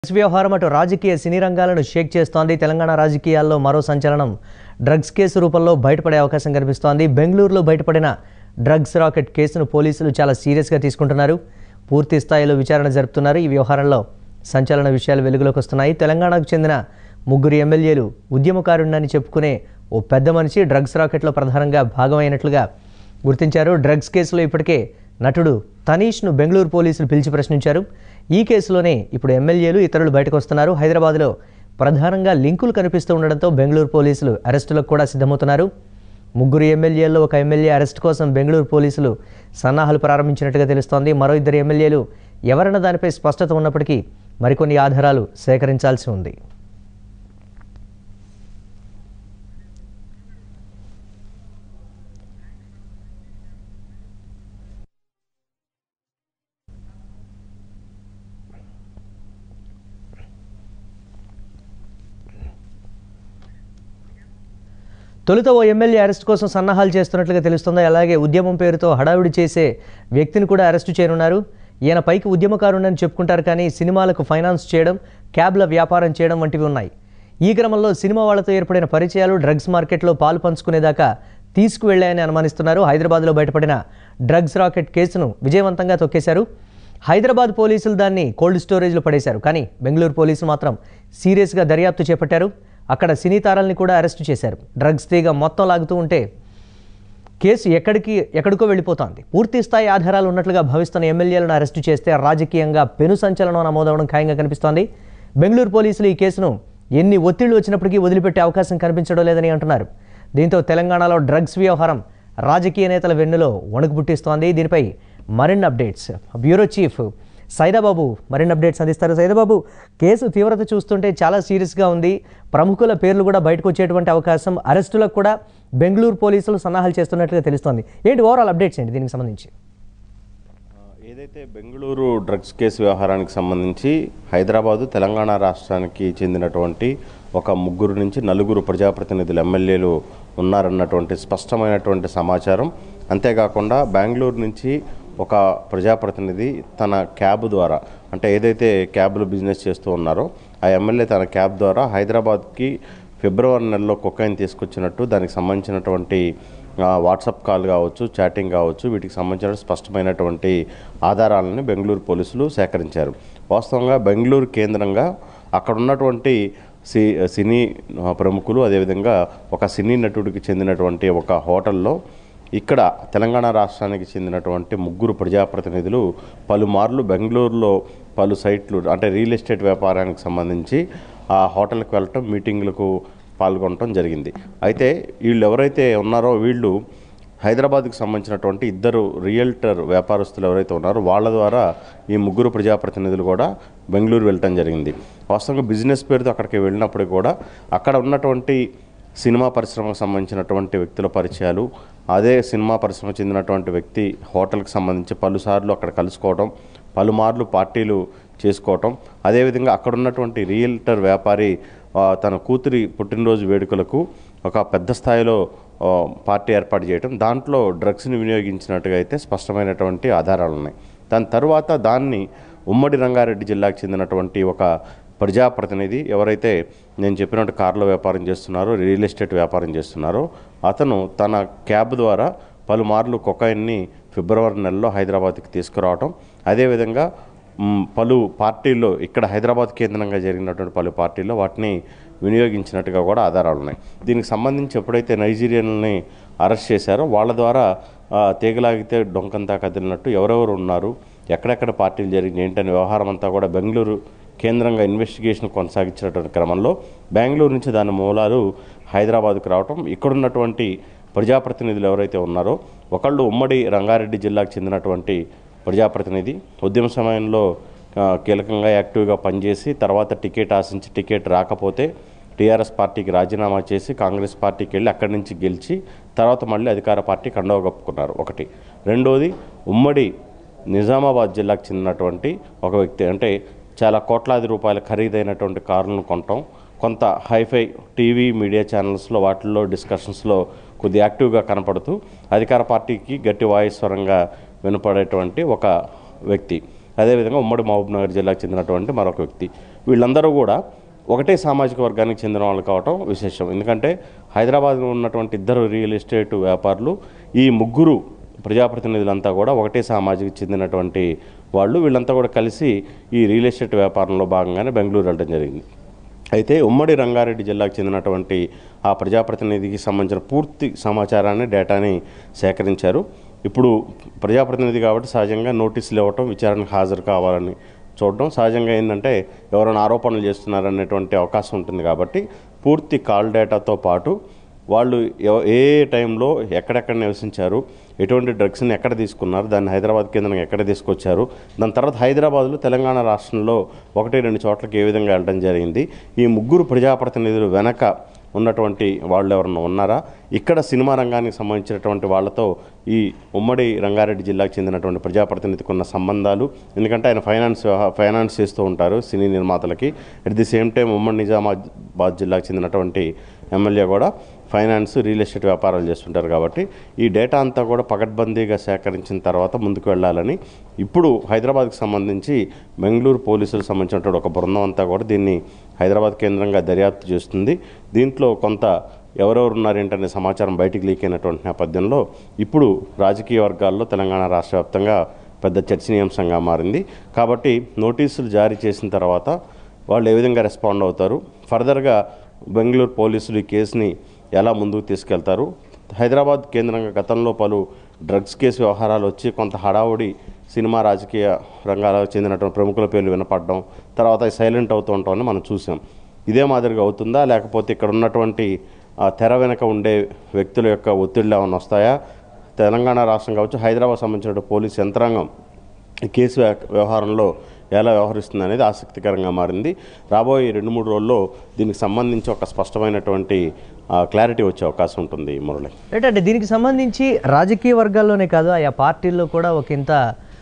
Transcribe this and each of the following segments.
వ్యవహారం అటు రాజకీయ సినీ రంగాలను షేక్ చేస్తోంది. తెలంగాణ రాజకీయాల్లో మరో సంచలనం డ్రగ్స్ కేసు రూపంలో బయటపడే అవకాశం కనిపిస్తోంది. బెంగళూరులో బయటపడిన డ్రగ్స్ రాకెట్ కేసును పోలీసులు చాలా సీరియస్గా తీసుకుంటున్నారు. పూర్తి స్థాయిలో విచారణ జరుపుతున్నారు. ఈ వ్యవహారంలో సంచలన విషయాలు వెలుగులోకి వస్తున్నాయి. తెలంగాణకు చెందిన ముగ్గురు ఎమ్మెల్యేలు ఉద్యమకారుణ్ణని చెప్పుకునే ఓ పెద్ద మనిషి డ్రగ్స్ రాకెట్లో ప్రధానంగా భాగమైనట్లుగా గుర్తించారు. డ్రగ్స్ కేసులో ఇప్పటికే నటుడు తనీష్ను బెంగళూరు పోలీసులు పిలిచి ప్రశ్నించారు. ఈ కేసులోనే ఇప్పుడు ఎమ్మెల్యేలు ఇతరులు బయటకు వస్తున్నారు. హైదరాబాద్లో ప్రధానంగా లింకులు కనిపిస్తూ ఉండడంతో బెంగళూరు పోలీసులు అరెస్టులకు కూడా సిద్ధమవుతున్నారు. ముగ్గురు ఎమ్మెల్యేల్లో ఒక ఎమ్మెల్యే అరెస్ట్ కోసం బెంగళూరు పోలీసులు సన్నాహాలు ప్రారంభించినట్టుగా తెలుస్తోంది. మరో ఇద్దరు ఎమ్మెల్యేలు ఎవరన్న దానిపై స్పష్టత ఉన్నప్పటికీ మరికొన్ని ఆధారాలు సేకరించాల్సి ఉంది. తొలుత ఓ ఎమ్మెల్యే అరెస్ట్ కోసం సన్నాహాలు చేస్తున్నట్లుగా తెలుస్తుంది. అలాగే ఉద్యమం పేరుతో హడావిడి చేసే వ్యక్తిని కూడా అరెస్టు చేయనున్నారు. ఈయన పైకి ఉద్యమకారుణ్ణని చెప్పుకుంటారు, కానీ సినిమాలకు ఫైనాన్స్ చేయడం, క్యాబ్ల వ్యాపారం చేయడం వంటివి ఉన్నాయి. ఈ క్రమంలో సినిమా వాళ్లతో ఏర్పడిన పరిచయాలు డ్రగ్స్ మార్కెట్లో పాలు పంచుకునేదాకా తీసుకువెళ్లాయని అనుమానిస్తున్నారు. హైదరాబాద్లో బయటపడిన డ్రగ్స్ రాకెట్ కేసును విజయవంతంగా తొక్కేశారు. హైదరాబాద్ పోలీసులు దాన్ని కోల్డ్ స్టోరేజ్లో పడేశారు. కానీ బెంగళూరు పోలీసులు మాత్రం సీరియస్గా దర్యాప్తు చేపట్టారు. అక్కడ సినీ తారల్ని కూడా అరెస్టు చేశారు. డ్రగ్స్ తీగ మొత్తం లాగుతూ ఉంటే కేసు ఎక్కడికో వెళ్ళిపోతోంది. పూర్తి స్థాయి ఆధారాలు ఉన్నట్లుగా భావిస్తున్న ఎమ్మెల్యేలను అరెస్టు చేస్తే రాజకీయంగా పెను సంచలనం నమోదవడం ఖాయంగా కనిపిస్తోంది. బెంగళూరు పోలీసులు ఈ కేసును ఎన్ని ఒత్తిళ్లు వచ్చినప్పటికీ వదిలిపెట్టే అవకాశం కనిపించడం లేదని అంటున్నారు. దీంతో తెలంగాణలో డ్రగ్స్ వ్యవహారం రాజకీయ నేతల వెన్నులో వణుకు పుట్టిస్తోంది. దీనిపై మరిన్ని అప్డేట్స్ బ్యూరో చీఫ్ సైదాబాబు మరిన్ని అప్డేట్స్ అందిస్తారు. సైదాబాబు, కేసు తీవ్రత చూస్తుంటే చాలా సీరియస్గా ఉంది. ప్రముఖుల పేర్లు కూడా బయటకు వచ్చేటువంటి అవకాశం, అరెస్టులకు కూడా బెంగళూరు పోలీసులు సన్నాహాలు చేస్తున్నట్లుగా తెలుస్తోంది. ఏంటి ఓవరాల్ అప్డేట్స్ ఏంటి దీనికి సంబంధించి? ఏదైతే బెంగళూరు డ్రగ్స్ కేసు వ్యవహారానికి సంబంధించి హైదరాబాదు తెలంగాణ రాష్ట్రానికి చెందినటువంటి ఒక ముగ్గురు నుంచి నలుగురు ప్రజాప్రతినిధులు ఎమ్మెల్యేలు ఉన్నారన్నటువంటి స్పష్టమైనటువంటి సమాచారం. అంతేకాకుండా బెంగళూరు నుంచి ఒక ప్రజాప్రతినిధి తన క్యాబ్ ద్వారా, అంటే ఏదైతే క్యాబ్లో బిజినెస్ చేస్తూ ఉన్నారో ఆ ఎమ్మెల్యే తన క్యాబ్ ద్వారా హైదరాబాద్కి ఫిబ్రవరి నెలలో కొకైన్ తీసుకొచ్చినట్టు, దానికి సంబంధించినటువంటి వాట్సాప్ కాల్ కావచ్చు, చాటింగ్ కావచ్చు, వీటికి సంబంధించిన స్పష్టమైనటువంటి ఆధారాలను బెంగళూరు పోలీసులు సేకరించారు. వాస్తవంగా బెంగళూరు కేంద్రంగా అక్కడ ఉన్నటువంటి సినీ ప్రముఖులు, అదేవిధంగా ఒక సినీ నటుడికి చెందినటువంటి ఒక హోటల్లో ఇక్కడ తెలంగాణ రాష్ట్రానికి చెందినటువంటి ముగ్గురు ప్రజాప్రతినిధులు పలుమార్లు బెంగళూరులో పలు సైట్లు, అంటే రియల్ ఎస్టేట్ వ్యాపారానికి సంబంధించి ఆ హోటల్కి వెళ్ళటం, మీటింగ్లకు పాల్గొనడం జరిగింది. అయితే వీళ్ళు ఎవరైతే ఉన్నారో వీళ్ళు హైదరాబాద్కి సంబంధించినటువంటి ఇద్దరు రియల్టర్ వ్యాపారస్తులు ఎవరైతే ఉన్నారో వాళ్ళ ద్వారా ఈ ముగ్గురు ప్రజాప్రతినిధులు కూడా బెంగళూరు వెళ్ళటం జరిగింది. వాస్తవంగా బిజినెస్ పేరుతో అక్కడికి వెళ్ళినప్పుడు కూడా అక్కడ ఉన్నటువంటి సినిమా పరిశ్రమకు సంబంధించినటువంటి వ్యక్తుల పరిచయాలు, అదే సినిమా పరిశ్రమ చెందినటువంటి వ్యక్తి హోటల్కి సంబంధించి పలుసార్లు అక్కడ కలుసుకోవడం, పలుమార్లు పార్టీలు చేసుకోవటం, అదేవిధంగా అక్కడ ఉన్నటువంటి రియల్టర్ వ్యాపారి తన కూతురి పుట్టినరోజు వేడుకలకు ఒక పెద్ద స్థాయిలో పార్టీ ఏర్పాటు చేయడం, దాంట్లో డ్రగ్స్ని వినియోగించినట్టుగా అయితే స్పష్టమైనటువంటి ఆధారాలు ఉన్నాయి. దాని తర్వాత దాన్ని ఉమ్మడి రంగారెడ్డి జిల్లాకు చెందినటువంటి ఒక ప్రజాప్రతినిధి, ఎవరైతే నేను చెప్పినట్టు కార్ల వ్యాపారం చేస్తున్నారో, రియల్ ఎస్టేట్ వ్యాపారం చేస్తున్నారో, అతను తన క్యాబ్ ద్వారా పలుమార్లు కొకైన్ని ఫిబ్రవరి నెలలో హైదరాబాద్కి తీసుకురావటం, అదేవిధంగా పలు పార్టీల్లో ఇక్కడ హైదరాబాద్ కేంద్రంగా జరిగినటువంటి పలు పార్టీల్లో వాటిని వినియోగించినట్టుగా కూడా ఆధారాలు ఉన్నాయి. దీనికి సంబంధించి ఎప్పుడైతే నైజీరియన్లని అరెస్ట్ చేశారో వాళ్ళ ద్వారా తీగలాగితే డొంకంతా కదిలినట్టు ఎవరెవరు ఉన్నారు, ఎక్కడెక్కడ పార్టీలు జరిగింది ఏంటనే వ్యవహారం అంతా కూడా బెంగళూరు కేంద్రంగా ఇన్వెస్టిగేషన్ కొనసాగించినటువంటి క్రమంలో బెంగళూరు నుంచి దాని మూలాలు హైదరాబాద్కు రావటం, ఇక్కడున్నటువంటి ప్రజాప్రతినిధులు ఎవరైతే ఉన్నారో ఒకళ్ళు ఉమ్మడి రంగారెడ్డి జిల్లాకు చెందినటువంటి ప్రజాప్రతినిధి, ఉద్యమ సమయంలో కీలకంగా యాక్టివ్గా పనిచేసి తర్వాత టికెట్ ఆశించి టికెట్ రాకపోతే టీఆర్ఎస్ పార్టీకి రాజీనామా చేసి కాంగ్రెస్ పార్టీకి వెళ్ళి అక్కడి నుంచి గెలిచి తర్వాత మళ్ళీ అధికార పార్టీ కండవ కప్పుకున్నారు ఒకటి. రెండోది ఉమ్మడి నిజామాబాద్ జిల్లాకు చెందినటువంటి ఒక వ్యక్తి, అంటే చాలా కోట్లాది రూపాయల ఖరీదైనటువంటి కారులను కొనటం, కొంత హైఫై టీవీ మీడియా ఛానల్స్లో వాటిల్లో డిస్కషన్స్లో కొద్ది యాక్టివ్గా కనపడుతూ అధికార పార్టీకి గట్టి వాయుస్వరంగా వినపడేటువంటి ఒక వ్యక్తి. అదేవిధంగా ఉమ్మడి మహబూబ్నగర్ జిల్లాకు చెందినటువంటి మరొక వ్యక్తి. వీళ్ళందరూ కూడా ఒకటే సామాజిక వర్గానికి చెందిన వాళ్ళు కావటం విశేషం. ఎందుకంటే హైదరాబాద్లో ఉన్నటువంటి ఇద్దరు రియల్ ఎస్టేట్ వ్యాపారులు, ఈ ముగ్గురు ప్రజాప్రతినిధులంతా కూడా ఒకటే సామాజిక చెందినటువంటి వాళ్ళు. వీళ్ళంతా కూడా కలిసి ఈ రియల్ ఎస్టేట్ వ్యాపారంలో భాగంగానే బెంగళూరు వెళ్ళడం జరిగింది. అయితే ఉమ్మడి రంగారెడ్డి జిల్లాకు చెందినటువంటి ఆ ప్రజాప్రతినిధికి సంబంధించిన పూర్తి సమాచారాన్ని, డేటాని సేకరించారు. ఇప్పుడు ప్రజాప్రతినిధి కాబట్టి సహజంగా నోటీసులు ఇవ్వటం, విచారణకు హాజరు కావాలని చూడడం సహజంగా ఏంటంటే ఎవరైనా ఆరోపణలు చేస్తున్నారనేటువంటి అవకాశం ఉంటుంది. కాబట్టి పూర్తి కాల్ డేటాతో పాటు వాళ్ళు ఏ టైంలో ఎక్కడెక్కడ నివసించారు, ఎటువంటి డ్రగ్స్ని ఎక్కడ తీసుకున్నారు, దాన్ని హైదరాబాద్ కేంద్రంగా ఎక్కడ తీసుకొచ్చారు, దాని తర్వాత హైదరాబాద్లో తెలంగాణ రాష్ట్రంలో 1-2 చోట్లకి ఏ విధంగా వెళ్ళడం జరిగింది, ఈ ముగ్గురు ప్రజాప్రతినిధులు వెనక ఉన్నటువంటి వాళ్ళు ఎవరన్నా ఉన్నారా, ఇక్కడ సినిమా రంగానికి సంబంధించినటువంటి వాళ్ళతో ఈ ఉమ్మడి రంగారెడ్డి జిల్లాకు చెందినటువంటి ప్రజాప్రతినిధికి ఉన్న సంబంధాలు, ఎందుకంటే ఆయన ఫైనాన్స్ చేస్తూ ఉంటారు సినీ నిర్మాతలకి. అట్ ది సేమ్ టైం ఉమ్మడి నిజామాబాద్ జిల్లాకు చెందినటువంటి ఎమ్మెల్యే కూడా ఫైనాన్స్, రియల్ ఎస్టేట్ వ్యాపారాలు చేస్తుంటారు. కాబట్టి ఈ డేటా అంతా కూడా పకడ్బందీగా సేకరించిన తర్వాత ముందుకు వెళ్ళాలని ఇప్పుడు హైదరాబాద్కి సంబంధించి బెంగళూరు పోలీసులకు సంబంధించినటువంటి ఒక బృందం అంతా కూడా దీన్ని హైదరాబాద్ కేంద్రంగా దర్యాప్తు చేస్తుంది. దీంట్లో కొంత ఎవరెవరు ఉన్నారేంటనే సమాచారం బయటికి లీక్ అయినటువంటి నేపథ్యంలో ఇప్పుడు రాజకీయ వర్గాల్లో తెలంగాణ రాష్ట్ర వ్యాప్తంగా పెద్ద చర్చనీయాంశంగా మారింది. కాబట్టి నోటీసులు జారీ చేసిన తర్వాత వాళ్ళు ఏ విధంగా రెస్పాండ్ అవుతారు, ఫర్దర్గా బెంగళూరు పోలీసులు ఈ కేసుని ఎలా ముందుకు తీసుకెళ్తారు, హైదరాబాద్ కేంద్రంగా గతంలో పలు డ్రగ్స్ కేసు వ్యవహారాలు వచ్చి కొంత హడావుడి సినిమా రాజకీయ రంగాలకు చెందినటువంటి ప్రముఖుల పేర్లు వినపడడం, తర్వాత సైలెంట్ అవుతూ ఉంటామని మనం చూసాం. ఇదే మాదిరిగా అవుతుందా, లేకపోతే ఇక్కడ ఉన్నటువంటి తెర వెనక ఉండే వ్యక్తుల యొక్క ఒత్తిళ్ళు ఏమైనా వస్తాయా, తెలంగాణ రాష్ట్రం కావచ్చు హైదరాబాద్ సంబంధించిన పోలీస్ యంత్రాంగం ఈ కేసు వ్యవహారంలో ఎలా వ్యవహరిస్తుంది అనేది ఆసక్తికరంగా మారింది. రాబోయే 2-3 రోజుల్లో దీనికి సంబంధించి ఒక స్పష్టమైనటువంటి క్లారిటీ వచ్చే అవకాశం ఉంటుంది. మురళి, ఏంటంటే దీనికి సంబంధించి రాజకీయ వర్గాల్లోనే కాదు, ఆయా పార్టీల్లో కూడా ఒక ఇంత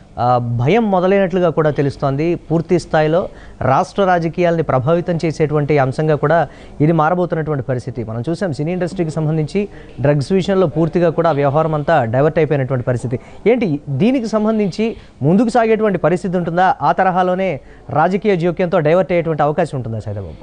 భయం మొదలైనట్లుగా కూడా తెలుస్తోంది. పూర్తి స్థాయిలో రాష్ట్ర రాజకీయాలని ప్రభావితం చేసేటువంటి అంశంగా కూడా ఇది మారబోతున్నటువంటి పరిస్థితి మనం చూసాం. సినీ ఇండస్ట్రీకి సంబంధించి డ్రగ్స్ విషయంలో పూర్తిగా కూడా వ్యవహారం అంతా డైవర్ట్ అయిపోయినటువంటి పరిస్థితి. ఏంటి దీనికి సంబంధించి ముందుకు సాగేటువంటి పరిస్థితి ఉంటుందా, ఆ తరహాలోనే రాజకీయ జోక్యంతో డైవర్ట్ అయ్యేటువంటి అవకాశం ఉంటుందా సైదాబాబు?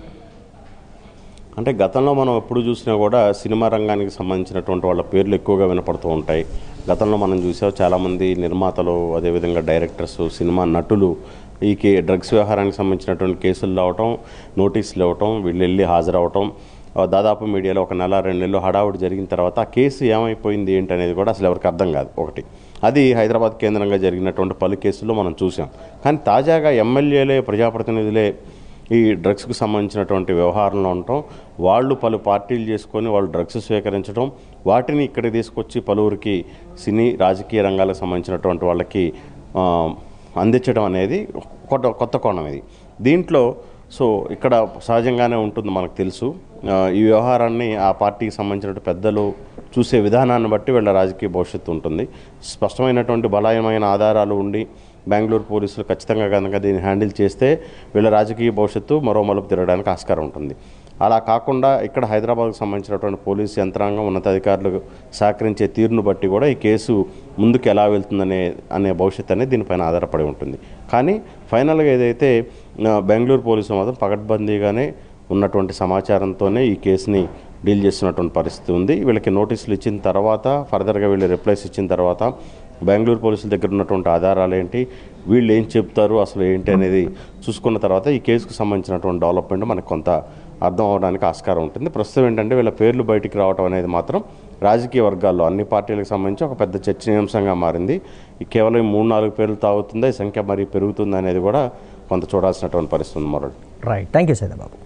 అంటే గతంలో మనం ఎప్పుడు చూసినా కూడా సినిమా రంగానికి సంబంధించినటువంటి వాళ్ళ పేర్లు ఎక్కువగా వినపడుతూ ఉంటాయి. గతంలో మనం చూసాం చాలామంది నిర్మాతలు, అదేవిధంగా డైరెక్టర్స్, సినిమా నటులు ఈ డ్రగ్స్ వ్యవహారానికి సంబంధించినటువంటి కేసులు రావటం, నోటీసులు ఇవ్వటం, వీళ్ళు వెళ్ళి హాజరవటం, దాదాపు మీడియాలో 1-2 నెలలు హడావుడి జరిగిన తర్వాత ఆ కేసు ఏమైపోయింది ఏంటి అనేది కూడా అసలు ఎవరికి అర్థం కాదు. ఒకటి అది హైదరాబాద్ కేంద్రంగా జరిగినటువంటి పలు కేసుల్లో మనం చూసాం. కానీ తాజాగా ఎమ్మెల్యేలే, ప్రజాప్రతినిధులే ఈ డ్రగ్స్కు సంబంధించినటువంటి వ్యవహారంలో ఉండటం, వాళ్ళు పలు పార్టీలు చేసుకొని వాళ్ళు డ్రగ్స్ స్వీకరించడం, వాటిని ఇక్కడ తీసుకొచ్చి పలువురికి సినీ రాజకీయ రంగాలకు సంబంధించినటువంటి వాళ్ళకి అందించడం అనేది కొత్త కోణం ఇది. దీంట్లో ఇక్కడ సహజంగానే ఉంటుంది, మనకు తెలుసు. ఈ వ్యవహారాన్ని ఆ పార్టీకి సంబంధించిన పెద్దలు చూసే విధానాన్ని బట్టి వీళ్ళ రాజకీయ భవిష్యత్తు ఉంటుంది. స్పష్టమైనటువంటి బలమైన ఆధారాలు ఉండి బెంగళూరు పోలీసులు ఖచ్చితంగా కనుక దీన్ని హ్యాండిల్ చేస్తే వీళ్ళ రాజకీయ భవిష్యత్తు మరో మలుపు తిరగడానికి ఆస్కారం ఉంటుంది. అలా కాకుండా ఇక్కడ హైదరాబాద్కు సంబంధించినటువంటి పోలీసు యంత్రాంగం, ఉన్నతాధికారులు సహకరించే తీరును బట్టి కూడా ఈ కేసు ముందుకు ఎలా వెళ్తుందనే భవిష్యత్తు అనేది దీనిపైన ఆధారపడి ఉంటుంది. కానీ ఫైనల్గా ఏదైతే బెంగళూరు పోలీసులు మాత్రం పకడ్బందీగానే ఉన్నటువంటి సమాచారంతోనే ఈ కేసుని డీల్ చేస్తున్నటువంటి పరిస్థితి ఉంది. వీళ్ళకి నోటీసులు ఇచ్చిన తర్వాత, ఫర్దర్గా వీళ్ళు రిప్లైస్ ఇచ్చిన తర్వాత బెంగళూరు పోలీసుల దగ్గర ఉన్నటువంటి ఆధారాలు ఏంటి, వీళ్ళు ఏం చెప్తారు, అసలు ఏంటి అనేది చూసుకున్న తర్వాత ఈ కేసుకు సంబంధించినటువంటి డెవలప్మెంట్ మనకు కొంత అర్థం అవడానికి ఆస్కారం ఉంటుంది. ప్రస్తుతం ఏంటంటే వీళ్ళ పేర్లు బయటికి రావడం అనేది మాత్రం రాజకీయ వర్గాల్లో అన్ని పార్టీలకు సంబంధించి ఒక పెద్ద చర్చనీయాంశంగా మారింది. కేవలం 3-4 పేర్లు తాగుతుందా, ఈ సంఖ్య మరీ పెరుగుతుందా అనేది కూడా కొంత చూడాల్సినటువంటి పరిస్థితి ఉంది. Right, thank you Saidababu.